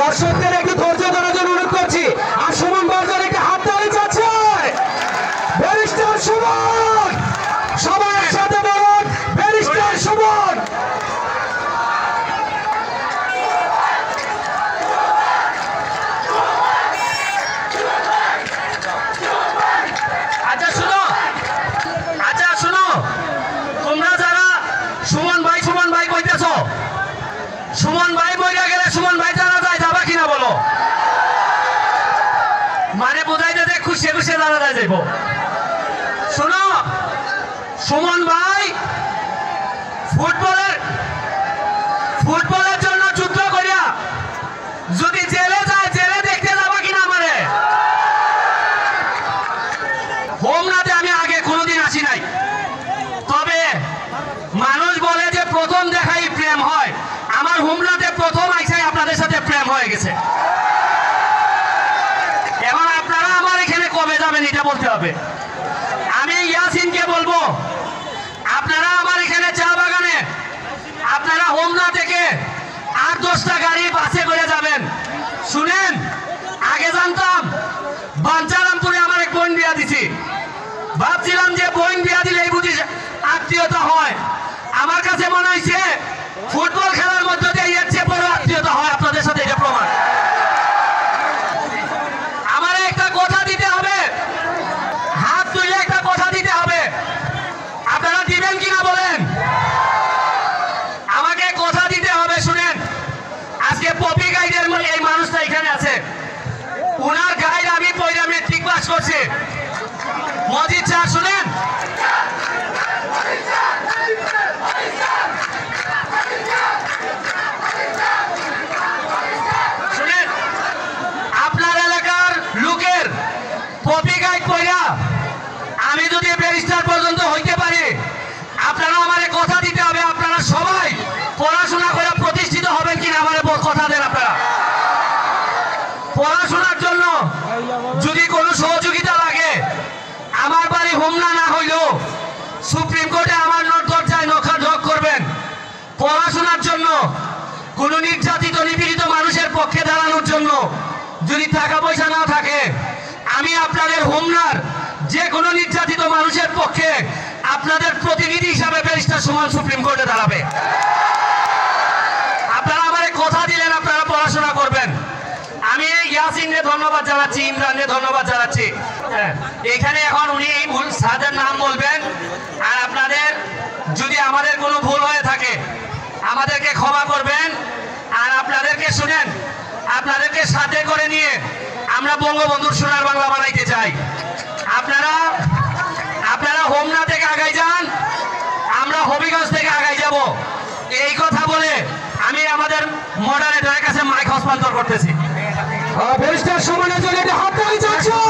দর্শকদের একটু ধৈর্য ধরার জন্য অনুরোধ করছি। আর সুমন বাজার একটা হাত তালি চাচ্ছে। ব্যারিস্টার সুমন, সবাই একসাথে বলুন ব্যারিস্টার সুমন। আচ্ছা শুনো, তোমরা যারা সুমন ভাই কইতেছ, সুমন ভাই বইয়া গেলে সুমন ভাই জানা যায়, যাবা কিনা বলো? মানে বোঝাইতে যে খুশি খুশি জানা যায় যাইব। শোনো, সুমন ভাই ফুটবলের জন্য যুদ্ধ করিয়া যদি জেলে যায়, জেলে দেখতে যাবা কিনা আমারে? হোমনাতে আমি আগে কোনোদিন আসি নাই, তবে মানুষ বলে যে প্রথম দেখাই প্রেম হয়। আমার হোমনাতে প্রথম আইসাই আপনাদের সাথে প্রেম হয়ে গেছে। এখন আপনারা আমার এখানে কবে যাবেন এটা বলতে হবে। আমি ইয়াসিনকে বলবো, আপনারা আমার এখানে চা বাগানে, আপনারা হোমনা থেকে 8-10টা গাড়ি বাসে করে যাবেন। শুনেন, আগে জানতাম বাঞ্চারামপুরে আমার এক বোন বিয়া দিছি, ভাবছিলাম যে বোন বিয়া দিলে এই বুঝি আত্মীয়তা হয়। আমার কাছে মনে হয়েছে ফুটবল খেলার মধ্যে দিয়ে এর চেয়ে বড় আত্মীয়তা হয় আপনাদের সাথে, এটা প্রমাণ। আমার একটা কথা দিতে হবে, হাত তুলে একটা কথা দিতে হবে। আপনারা দিবেন কিনা বলেন? আমাকে কথা দিতে হবে। শুনেন, আজকে পপি গাইডের এই মানুষটা এখানে আছে, উনার গাইড আমি পয়রা মেট্রিক পাস করছি। মজিদ স্যার শুনেন, আপনার এলাকার লোকের পপি গাইড পয়রা আমি যদি ব্যারিস্টার পর্যন্ত হইতে পারি, আপনারা আমার কথা দিতে হবে, আপনারা সবাই পড়াশোনা করে প্রতিষ্ঠিত হবেন কিনা আমার কথা দেন। আপনারা পড়াশোনার জন্য যদি কোনো সহযোগিতা লাগে, আমার বাড়ি হোমনা না হইলেও সুপ্রিম কোর্টে আমার দরজায় নখ করবেন। পড়াশোনার জন্য, কোন নির্যাতিত নিপীড়িত মানুষের পক্ষে দাঁড়ানোর জন্য যদি টাকা পয়সা না থাকে, আমি আপনাদের হোমনার যে কোনো নির্যাতিত মানুষের পক্ষে আপনাদের প্রতিনিধি হিসাবে ব্যারিস্টার সুমন সুপ্রিম কোর্টে দাঁড়াবে। আপনারা আমার কথা দিলেন, আপনারা পড়াশোনা করবেন। আমি ইয়াসিনকে ধন্যবাদ জানাচ্ছি, ইমরানকে ধন্যবাদ জানাচ্ছি। এখানে এখন উনি ভুল স্যারদের নাম বলবেন, আর আপনাদের যদি আমাদের কোনো ভুল হয়ে থাকে আমাদেরকে ক্ষমা করবেন। আর আপনাদেরকে শুনেন, আপনাদেরকে সাথে করে নিয়ে আমরা বঙ্গবন্ধুর সোনার বাংলা বানাইতে চাই। আপনারা হোমনা থেকে আগাই যান, আমরা হবিগঞ্জ থেকে আগাই যাব। এই কথা বলে আমি আমাদের মডারেটরের কাছে মাইক হস্তান্তর করতেছি। ব্যারিস্টার সুমনের জন্য একটা হাত তালি চাচ্ছে।